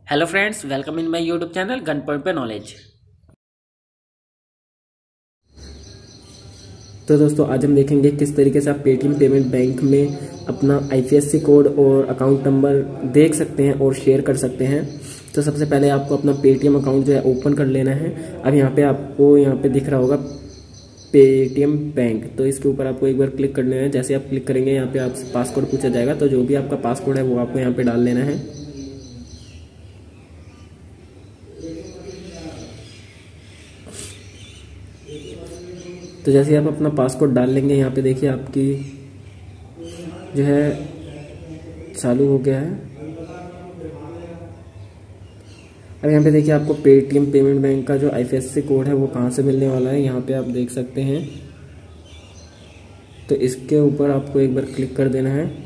Hello friends, welcome in my YouTube channel gun point पे knowledge. तो दोस्तों आज हम देखेंगे किस तरीके से आप पेटीएम पेमेंट बैंक में अपना आईएफएससी कोड और अकाउंट नंबर देख सकते हैं और शेयर कर सकते हैं। तो सबसे पहले आपको अपना पेटीएम अकाउंट जो है ओपन कर लेना है। अब यहाँ पे आपको यहाँ पे दिख रहा होगा पेटीएम बैंक, तो इसके ऊपर आपको एक बार क्लिक करना है। जैसे आप क्लिक करेंगे यहाँ पे आपसे पासकोड पूछा जाएगा, तो जो भी आपका पासकोड है वो आपको यहाँ पे डाल लेना है। तो जैसे आप अपना पासकोड डाल लेंगे, यहाँ पे देखिए आपकी जो है चालू हो गया है। अब यहाँ पे देखिए आपको पेटीएम पेमेंट बैंक का जो आईएफएससी कोड है वो कहाँ से मिलने वाला है, यहाँ पे आप देख सकते हैं। तो इसके ऊपर आपको एक बार क्लिक कर देना है।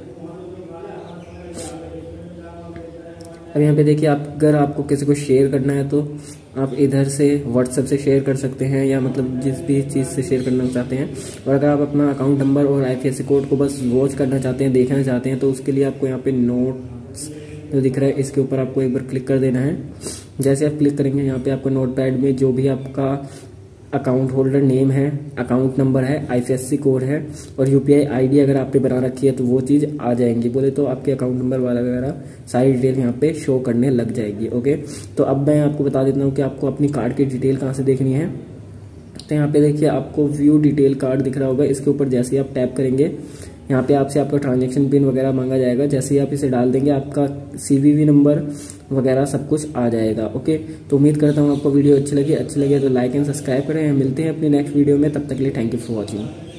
अब यहाँ पे देखिए अगर आपको किसी को शेयर करना है तो आप इधर से व्हाट्सएप से शेयर कर सकते हैं, या मतलब जिस भी चीज़ से शेयर करना चाहते हैं। और अगर आप अपना अकाउंट नंबर और आईएफएससी कोड को बस वॉच करना चाहते हैं, देखना चाहते हैं, तो उसके लिए आपको यहाँ पे नोट्स जो दिख रहा है इसके ऊपर आपको एक बार क्लिक कर देना है। जैसे आप क्लिक करेंगे, यहाँ पे आपको नोटपैड में जो भी आपका अकाउंट होल्डर नेम है, अकाउंट नंबर है, आईएफएससी कोड है और यूपीआई आईडी अगर आपने बना रखी है तो वो चीज़ आ जाएंगी। बोले तो आपके अकाउंट नंबर वाला वगैरह सारी डिटेल यहाँ पे शो करने लग जाएगी। ओके, तो अब मैं आपको बता देता हूँ कि आपको अपनी कार्ड की डिटेल कहाँ से देखनी है। तो यहाँ पे देखिए आपको व्यू डिटेल कार्ड दिख रहा होगा, इसके ऊपर जैसे ही आप टैप करेंगे यहाँ पे आपसे आपका ट्रांजैक्शन पिन वगैरह मांगा जाएगा। जैसे ही आप इसे डाल देंगे आपका सीवीवी नंबर वगैरह सब कुछ आ जाएगा। ओके, तो उम्मीद करता हूँ आपको वीडियो अच्छी लगे तो लाइक एंड सब्सक्राइब करें। मिलते हैं अपनी नेक्स्ट वीडियो में, तब तक के लिए थैंक यू फॉर वॉचिंग।